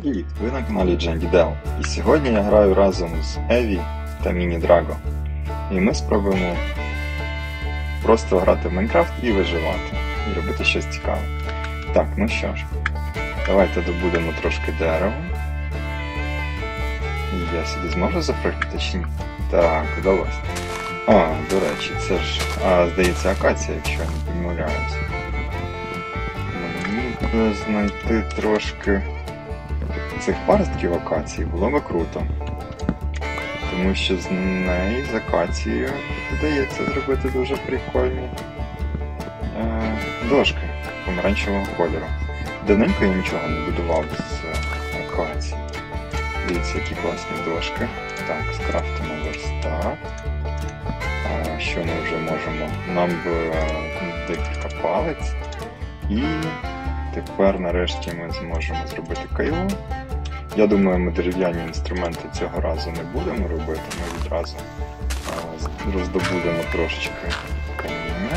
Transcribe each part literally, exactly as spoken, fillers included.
Привіт! Ви на каналі Дженді Дел. І сьогодні я граю разом з Еві та Міні Драго. І ми спробуємо просто грати в Майнкрафт і виживати. І робити щось цікаве. Так, ну що ж, давайте добудемо трошки дерева. І я сюди зможу запрыгнути чи ні? Так, вдалося. А, до речі, це ж, а, здається, акація, якщо я не помиляюся. Мені треба знайти трошки цих паростків акації, було би круто. Тому що з неї, з акацією, вдається зробити дуже прикольні е, дошки помаранчевого кольору. Давненько я нічого не будував з акації. Дивіться, які класні дошки. Так, скрафтимо верстак. А, що ми вже можемо? Нам б декілька палець. І тепер нарешті ми зможемо зробити кайло. Я думаю, ми дерев'яні інструменти цього разу не будемо робити, ми відразу а, роздобудемо трошечки каміння.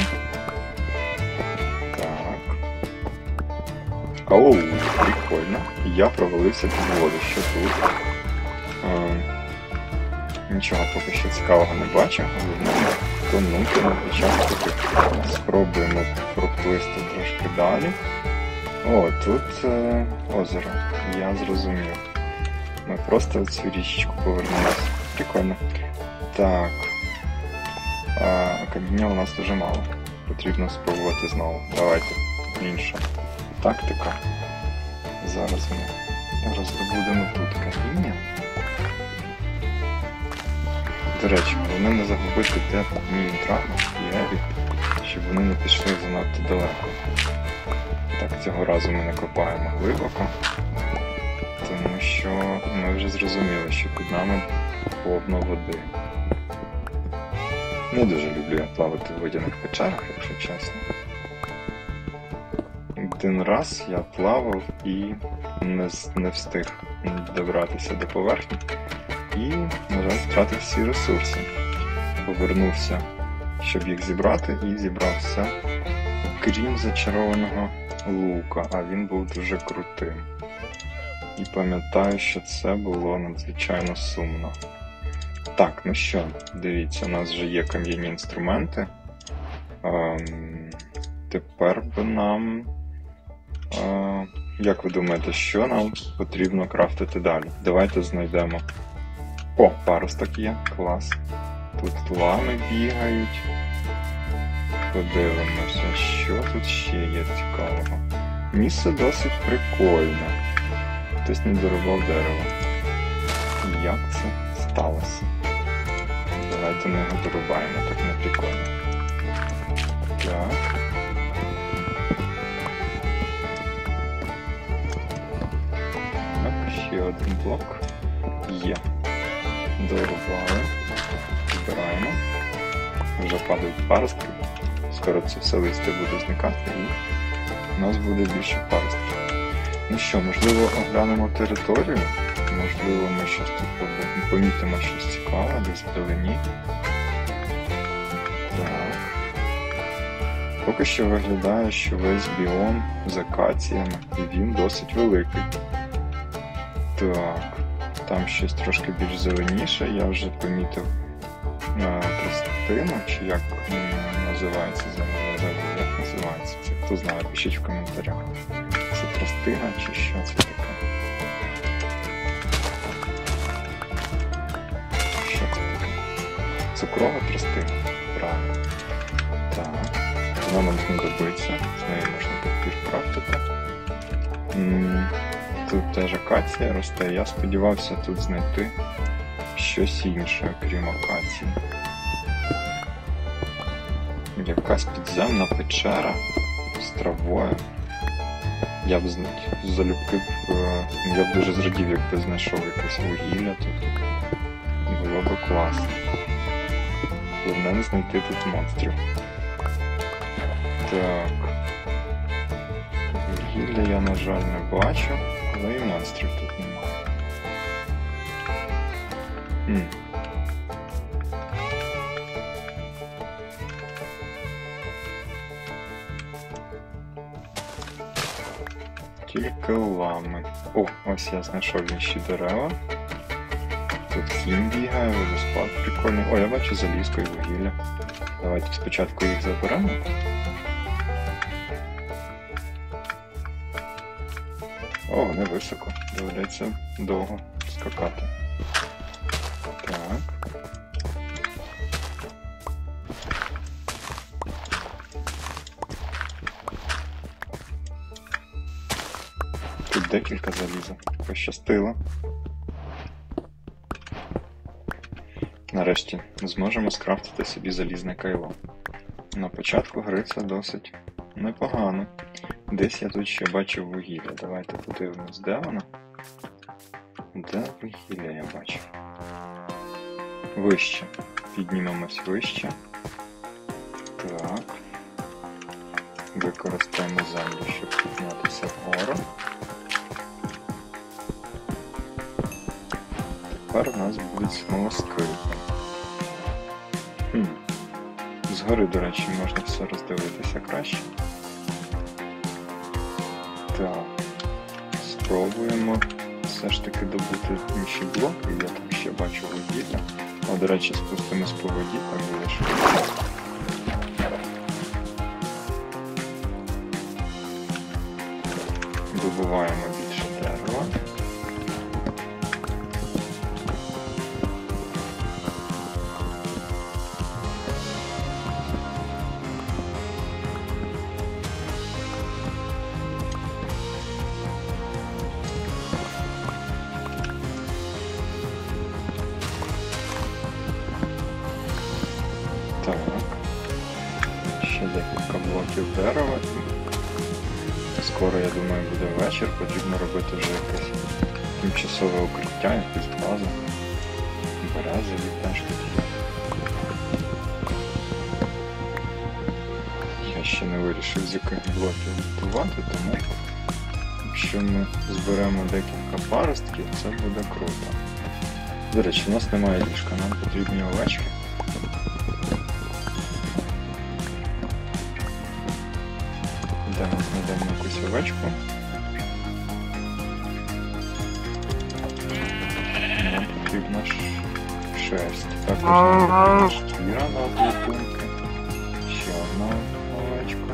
Так. Оу, прикольно. Я провалився під воду. Що тут? А, нічого поки що цікавого не бачу, головне тонути на початку. Спробуємо проплисти трошки далі. О, тут е, озеро. Я зрозумів. Ми просто в цю річечку повернулися. Прикольно. Так. А, каміння у нас дуже мало. Потрібно спробувати знову. Давайте. Інша тактика. Зараз ми роздобудемо тут каміння. До речі, головне не загубити де Міні Драго і Еві, щоб вони не пішли занадто далеко. Так, цього разу ми не копаємо глибоко, тому що ми вже зрозуміли, що під нами повно води. Не дуже люблю я плавати в водяних печерах, якщо чесно. Один раз я плавав і не, не встиг добратися до поверхні. І, на жаль, втратив всі ресурси. Повернувся, щоб їх зібрати, і зібрав все, крім зачарованого лука, а він був дуже крутим. І пам'ятаю, що це було надзвичайно сумно. Так, ну що, дивіться, у нас вже є кам'яні інструменти. Ем, тепер би нам... Е, як ви думаєте, що нам потрібно крафтити далі? Давайте знайдемо... О, паросток є, клас. Тут лами бігають. Подивимося, що тут ще є цікавого. Місце досить прикольне. Хтось не дорубав дерево. Як це сталося? Давайте ми його дорубаємо, так не прикольно. Так. Так, ще один блок. Є. Дорубали. Збираємо. Вже падають паростки. Скоро це все листя буде зникати і у нас буде більше паростків. Ну що, можливо, оглянемо територію? Можливо, ми щось тут помітимо щось цікаве, десь вдалині. Так. Поки що виглядає, що весь біом з акаціями, і він досить великий. Так, там щось трошки більш зеленіше, я вже помітив тростину, чи як називається, як називається це, хто знає, пишіть в коментарях. Це тростина чи що це таке? Що це таке? Цукрова тростина, правильно. Так, вона нам знадобиться, з нею можна папір крафтити. Тут теж акація росте, я сподівався тут знайти щось інше, крім акації. Якась підземна печера з травою. Я б залюбки, я б дуже зрадів, якби знайшов якесь вугілля тут. Було б класно. Головне не знайти тут монстрів. Так. Вугілля я, на жаль, не бачу, але і монстрів тут немає. Хм. тільки лами. О, ось я знайшов інші дерева. Тут кінь бігає, водоспад прикольний. О, я бачу залізку і вугілля. Давайте спочатку їх заберемо. О, не високо. Доведеться довго скакати. Так. Тут декілька заліза. Пощастило. Нарешті зможемо скрафтити собі залізне кайло. На початку гри це досить непогано. Десь я тут ще бачив вугілля. Давайте подивимось, де воно. Де вугілля я бачу? Вище. Піднімемось вище. Так. Використаємо землю, щоб піднятися вгору. Тепер у нас будуть смолоскипи. Хм. Згори, до речі, можна все роздивитися краще. Так. Спробуємо все ж таки добути інші блоки. Я там ще бачу вугілля. О, до речі, спустимось по воді, так буде швидко. Добуваємо більше дерева. Так, ще декілька блоків дерева. Скоро, я думаю, буде вечір, потрібно робити вже якесь тимчасове укриття, якусь базу. Березові теж тут є. Я ще не вирішив, з яких блоків будувати, тому якщо ми зберемо декілька паростків, це буде круто. До речі, у нас немає ліжка, нам потрібні овечки. Де ми знайдемо якусь овечку? Нам потрібна шерсть. Також нам шкіра на одну пункту. Ще одна овечка.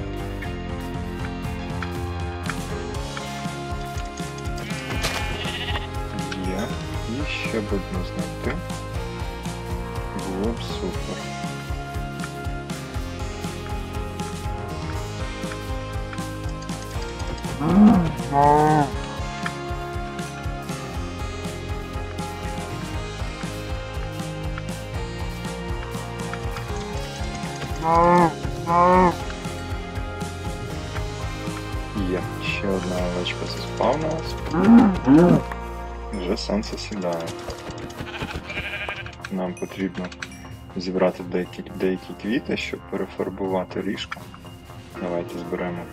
Є. І ще б одну знайти. Було б супер. Є, ще одна овечка заспавнилась. Вже сонце сідає. Нам потрібно зібрати деякі, деякі квіти, щоб перефарбувати ліжко. Давайте зберемо.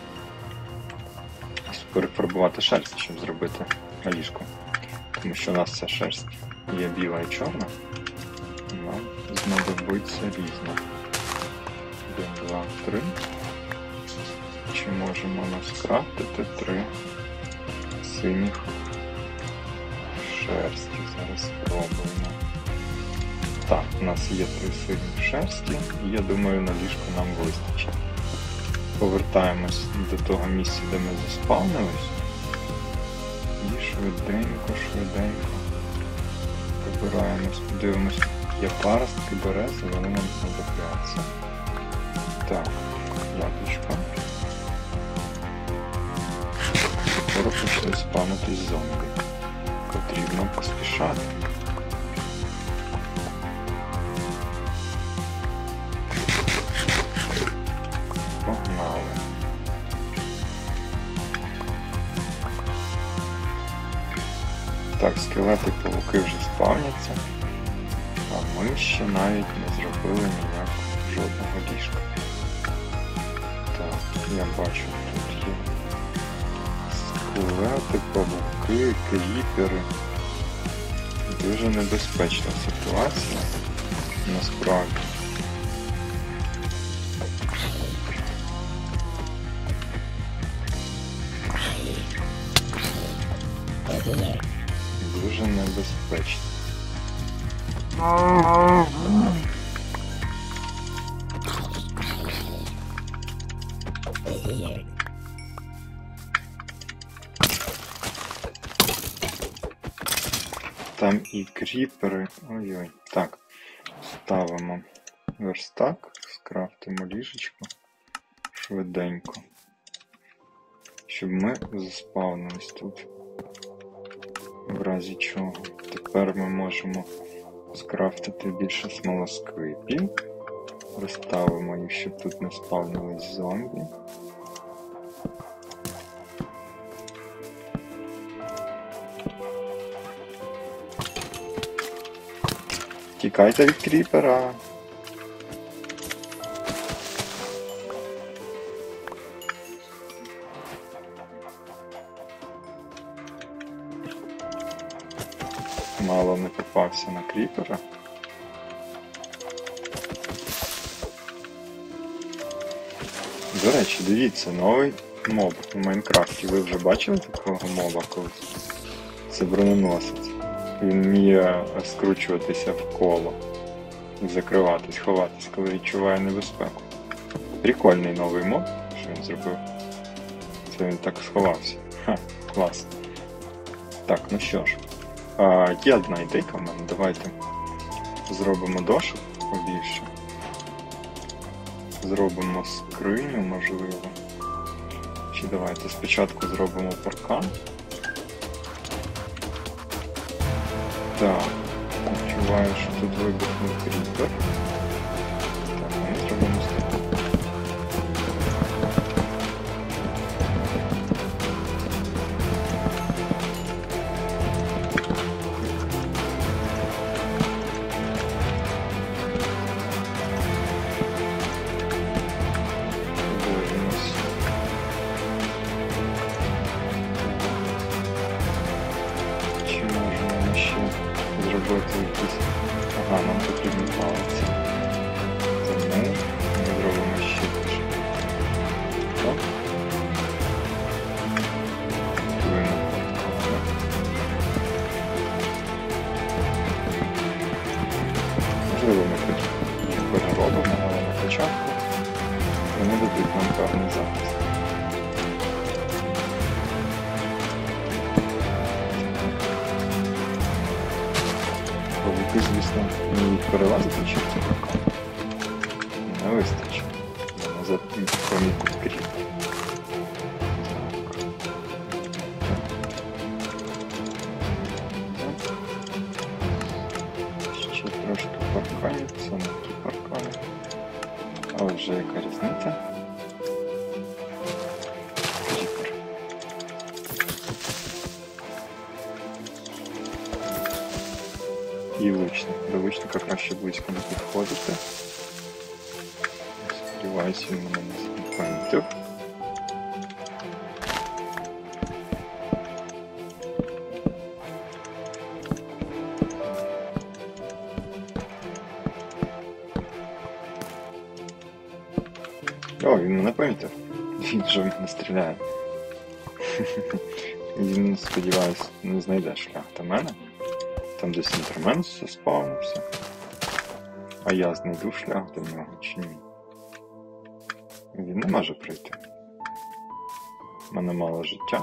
Перефарбувати шерсть, щоб зробити ліжко. Тому що у нас ця шерсть є біла і чорна. Нам знадобиться різне. Один, два, три. Чи можемо ми скрафтити три синіх шерсті? Зараз спробуємо. Так, у нас є три синіх шерсті, і я думаю, на ліжко нам вистачить. Повертаємось до того місця, де ми заспавнились. І швиденько, швиденько вибираємось, подивимось, є паростки берези, вони нам знадобляться. Так, яблучко. Скоро почали спавнитись зомбі. Потрібно поспішати. Погнали. Так, скелети павуки вже спавняться, а ми ще навіть не зробили ніяк жодного ліжка. Так, я бачу, тут є скелети, павуки, кріпери. Дуже небезпечна ситуація, насправді. Дуже небезпечно. Там і кріпери. Ой-ой. Так. Ставимо верстак, скрафтимо ліжечко швиденько, щоб ми заспавнились тут. В разі чого. Тепер ми можемо скрафтити більше смолоскипів. Розставимо їх, щоб тут не спавнились зомбі. Тікайте від кріпера! Мало не попався на кріпера. До речі, дивіться, новий моб у Майнкрафті. Ви вже бачили такого моба колись? Це броненосець. Він вміє скручуватися в коло і закриватись, ховатись, коли відчуває небезпеку. Прикольний новий моб, що він зробив. Це він так сховався. Ха, клас. Так, ну що ж. А, є одна ідейка в мене. Давайте зробимо дошок побільше. Зробимо скриню, можливо. Чи давайте спочатку зробимо паркан. Так, відчуваю, що тут вибухнув кріпер. Так, ми зробимо степу. Зробити якісь... Ага, нам потрібні палиці. Тому ми зробимо ще більше. Так? Будемо паркувати. Можливо, ми хоч переробимо, але на початку вони дадуть нам певний захист. Павуки, звісно, вміють перелазити через цю паркан. Не вистачить. Вона помітить кріп. Ще трошки парканів, це не ті паркани. Але вже яка різниця? Кріпер. І лучник. До лучника краще близько не підходити. Сподіваюся, він мене не помітив. О, він мене помітив. Він вже не стріляє. Він, сподіваюся, не знайде шлях до мене. Там десь інтермен заспавнився. А я знайду шлях до нього чи ні? Він не може прийти. У мене мало життя.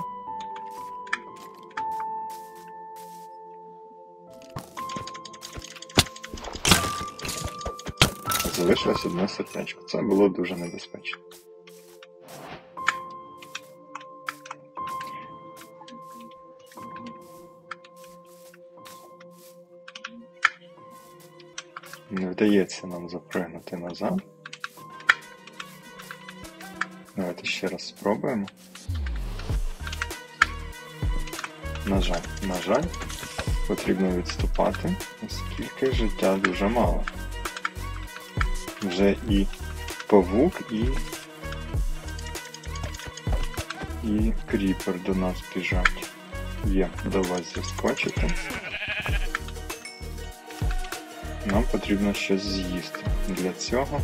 Залишилось одне сердечко. Це було дуже небезпечно. Не вдається нам запригнути назад. Давайте ще раз спробуємо. На жаль, на жаль, потрібно відступати, оскільки життя дуже мало. Вже і павук, і, і кріпер до нас біжать. Є, до вас заскочити. Нам потрібно щось з'їсти. Для цього...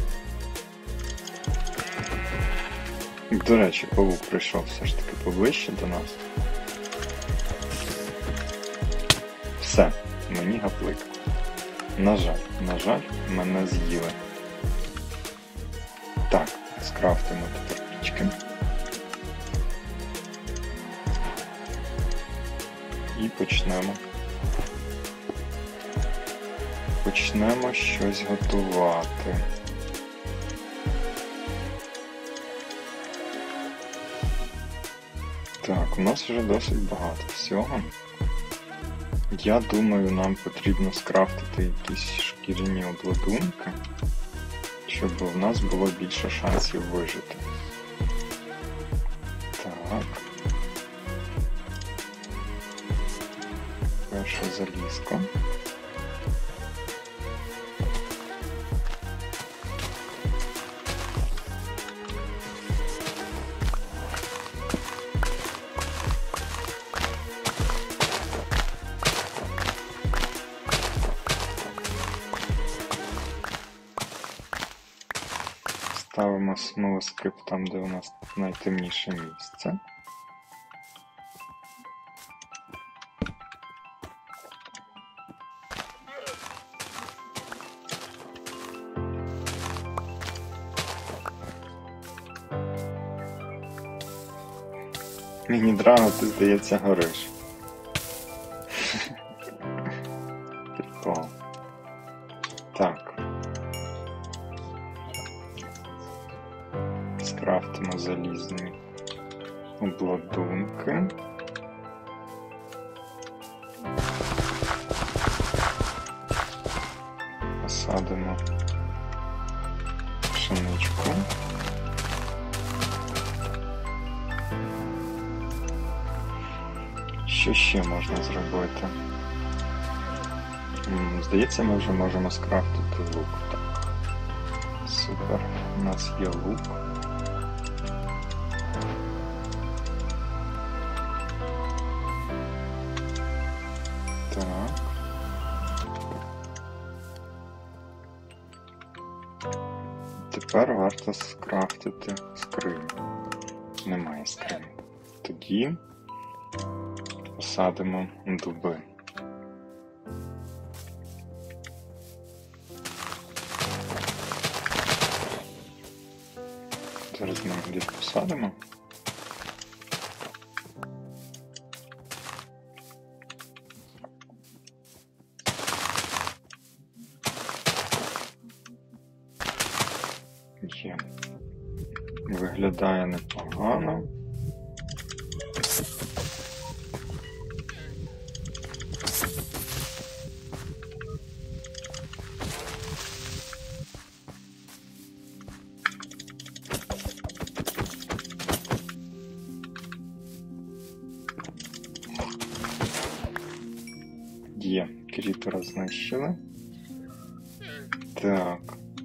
До речі, павук прийшов все ж таки поближче до нас. Все, мені гаплик. На жаль, на жаль, мене з'їли. Так, скрафтимо тепер пічки. І почнемо. Почнемо щось готувати. Так, у нас вже досить багато всього. Я думаю, нам потрібно скрафтити якісь шкіряні обладунки, щоб в нас було більше шансів вижити. Так. Перше залізко. Ставимо смолоскип там, де у нас найтемніше місце. Міні-драго, ти, здається, гориш. Прикол. Так. Скрафтимо залізні обладунки. Посадимо пшеничку. Що ще можна зробити? Здається, ми вже можемо скрафтити лук. Так. Супер. У нас є лук. Так. Тепер варто скрафтити скриню. Немає скрині. Тоді посадимо дуби. Зараз ми їх десь посадимо. Є. Виглядає непогано. Є, кріпера знищили. Так.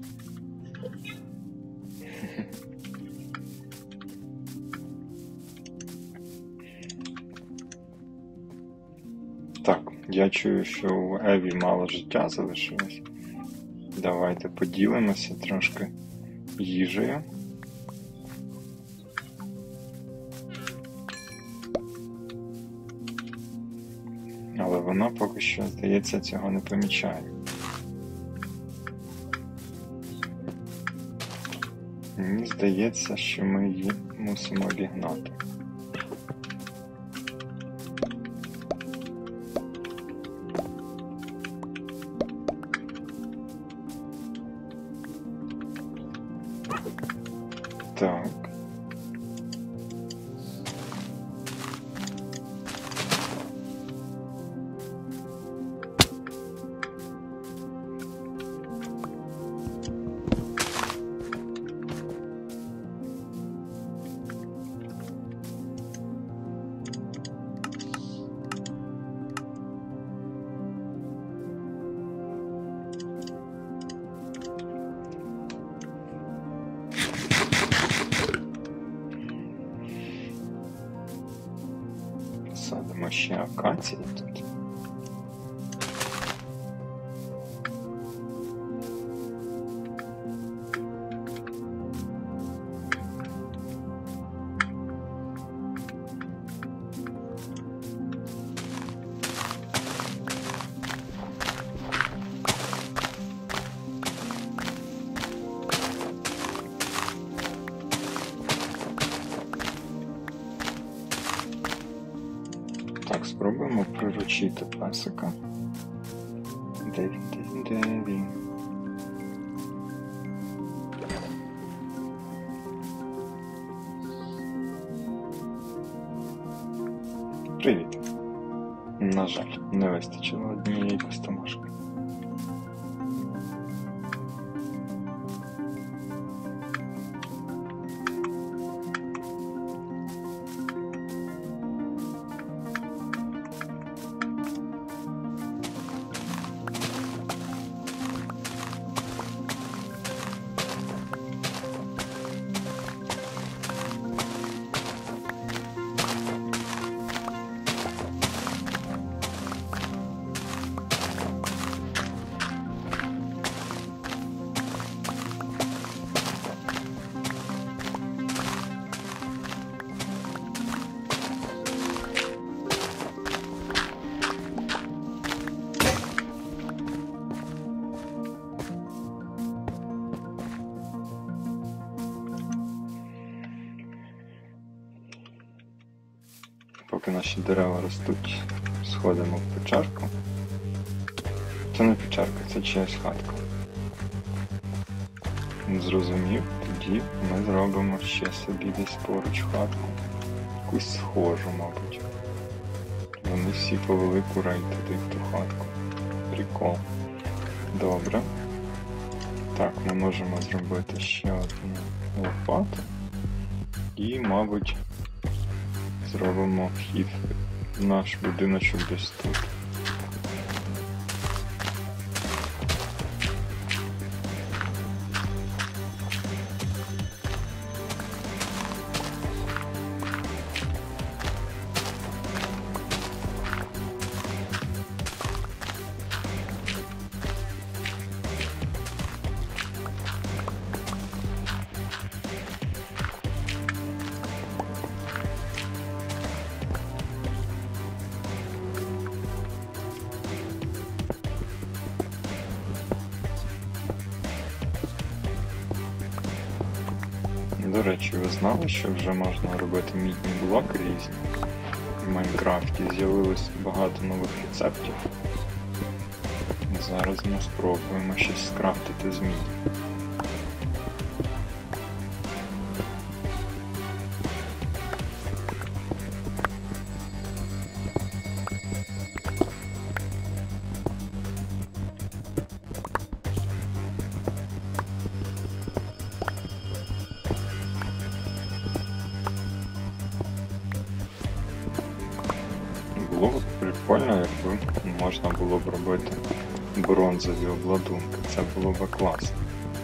Так, я чую, що у Еві мало життя залишилось. Давайте поділимося трошки їжею. Але вона поки що, здається, цього не помічає. Мені здається, що ми її мусимо обігнати. Так. Садимо ще акації тут. Спробуємо приручити песика. Де він, де він, де він? Привіт. На жаль, не вистачило однієї костомашки. Поки наші дерева ростуть, сходимо в печерку. Це не печерка, це чиясь хатка. Зрозумів, тоді ми зробимо ще собі десь поруч хатку. Якусь схожу, мабуть. Вони всі повели курей туди в ту хатку. Прикол. Добре. Так, ми можемо зробити ще одну лопату. І, мабуть, зробимо вхід в наш будиночок десь тут. До речі, ви знали, що вже можна робити мідні блоки різні в Майнкрафті? З'явилось багато нових рецептів. Зараз ми спробуємо щось скрафтити з міді. Було б прикольно, якби можна було б робити бронзові обладунки. Це було б класно.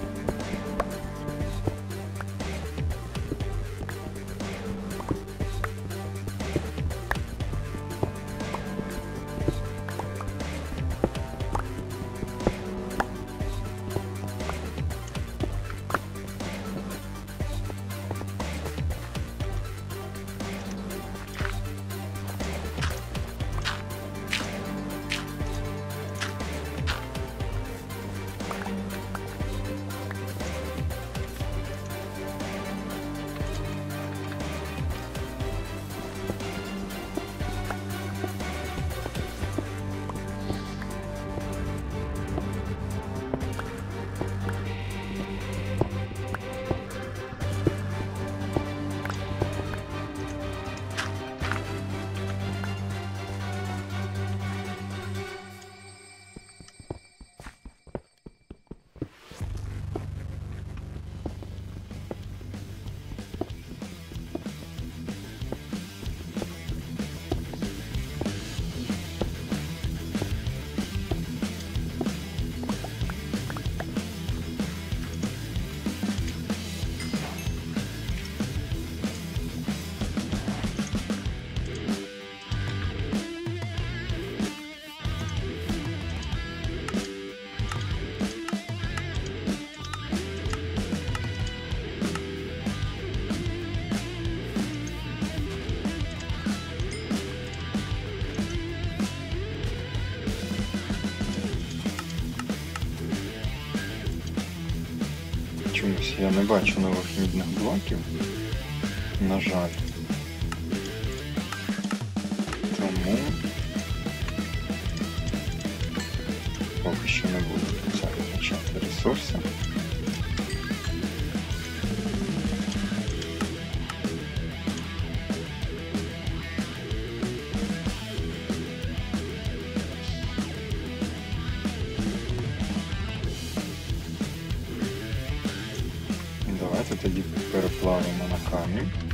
Чомусь я не бачу нових мідних блоків, на жаль. Тому поки що не буду це витрачати ресурси. Давайте тоді переплавимо на камінь.